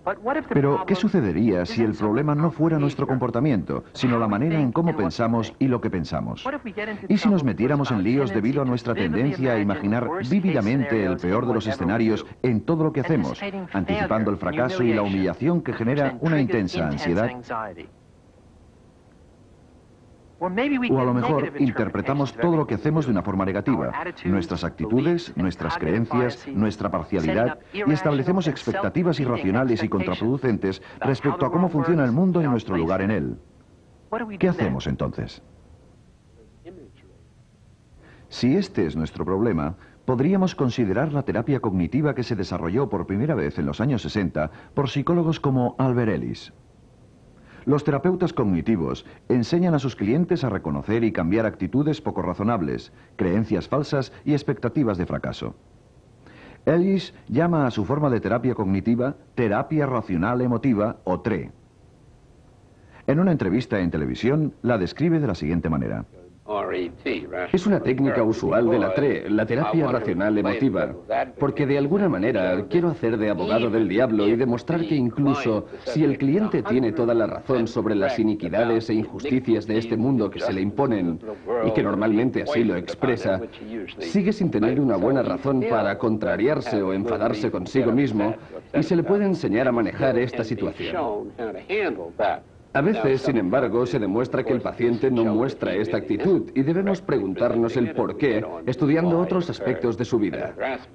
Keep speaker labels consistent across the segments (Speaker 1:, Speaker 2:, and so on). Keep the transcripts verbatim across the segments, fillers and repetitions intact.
Speaker 1: Pero, ¿qué sucedería si el problema no fuera nuestro comportamiento, sino la manera en cómo pensamos y lo que pensamos? ¿Y si nos metiéramos en líos debido a nuestra tendencia a imaginar vívidamente el peor de los escenarios en todo lo que hacemos, anticipando el fracaso y la humillación que genera una intensa ansiedad? O a lo mejor interpretamos todo lo que hacemos de una forma negativa, nuestras actitudes, nuestras creencias, nuestra parcialidad, y establecemos expectativas irracionales y contraproducentes respecto a cómo funciona el mundo y nuestro lugar en él. ¿Qué hacemos entonces? Si este es nuestro problema, podríamos considerar la terapia cognitiva que se desarrolló por primera vez en los años sesenta por psicólogos como Albert Ellis. Los terapeutas cognitivos enseñan a sus clientes a reconocer y cambiar actitudes poco razonables, creencias falsas y expectativas de fracaso. Ellis llama a su forma de terapia cognitiva terapia racional emotiva o T R E. En una entrevista en televisión la describe de la siguiente manera.
Speaker 2: Es una técnica usual de la T R E, la terapia racional emotiva, porque de alguna manera quiero hacer de abogado del diablo y demostrar que incluso si el cliente tiene toda la razón sobre las iniquidades e injusticias de este mundo que se le imponen, y que normalmente así lo expresa, sigue sin tener una buena razón para contrariarse o enfadarse consigo mismo, y se le puede enseñar a manejar esta situación. A veces, sin embargo, se demuestra que el paciente no muestra esta actitud y debemos preguntarnos el por qué, estudiando otros aspectos de su vida.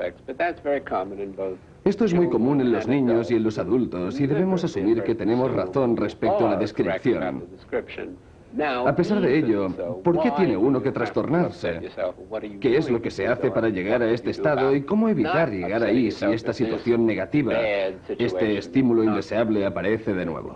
Speaker 2: Esto es muy común en los niños y en los adultos y debemos asumir que tenemos razón respecto a la descripción. A pesar de ello, ¿por qué tiene uno que trastornarse? ¿Qué es lo que se hace para llegar a este estado y cómo evitar llegar ahí si esta situación negativa, este estímulo indeseable aparece de nuevo?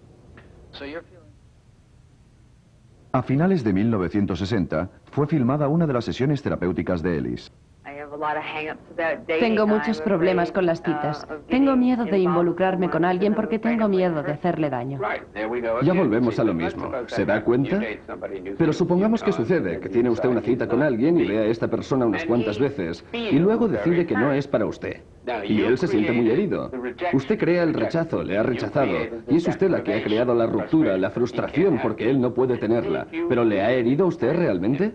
Speaker 1: A finales de mil novecientos sesenta fue filmada una de las sesiones terapéuticas de Ellis.
Speaker 3: Tengo muchos problemas con las citas. Tengo miedo de involucrarme con alguien porque tengo miedo de hacerle daño.
Speaker 2: Ya volvemos a lo mismo. ¿Se da cuenta? Pero supongamos que sucede, que tiene usted una cita con alguien y ve a esta persona unas cuantas veces y luego decide que no es para usted. Y él se siente muy herido. Usted crea el rechazo, le ha rechazado, y es usted la que ha creado la ruptura, la frustración porque él no puede tenerla. ¿Pero le ha herido usted realmente?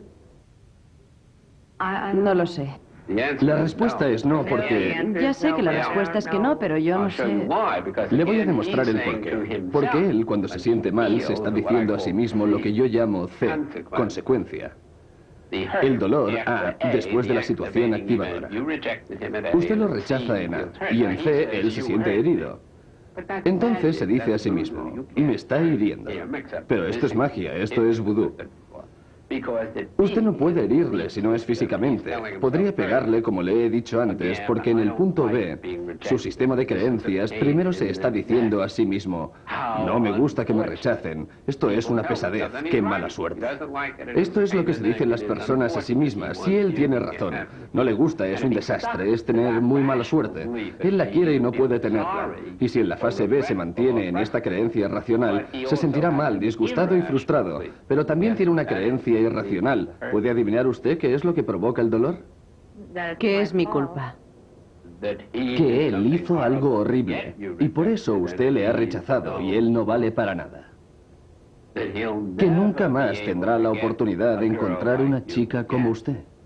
Speaker 3: No lo sé.
Speaker 2: La respuesta es no, porque...
Speaker 3: Ya sé que la respuesta es que no, pero yo no sé.
Speaker 2: Le voy a demostrar el porqué. Porque él, cuando se siente mal, se está diciendo a sí mismo lo que yo llamo C, consecuencia. El dolor, A, después de la situación activadora. Usted lo rechaza en A, y en C, él se siente herido. Entonces se dice a sí mismo, me está hiriendo. Pero esto es magia, esto es vudú. Usted no puede herirle si no es físicamente. Podría pegarle, como le he dicho antes, porque en el punto B, su sistema de creencias primero se está diciendo a sí mismo, no me gusta que me rechacen, esto es una pesadez, qué mala suerte. Esto es lo que se dicen las personas a sí mismas. Si él tiene razón, no le gusta, es un desastre, es tener muy mala suerte. Él la quiere y no puede tenerla. Y si en la fase B se mantiene en esta creencia racional, se sentirá mal, disgustado y frustrado. Pero también tiene una creencia irracional. ¿Puede adivinar usted qué es lo que provoca el dolor?
Speaker 3: Que es mi culpa.
Speaker 2: Que él hizo algo horrible. Y por eso usted le ha rechazado y él no vale para nada. Que nunca más tendrá la oportunidad de encontrar una chica como usted.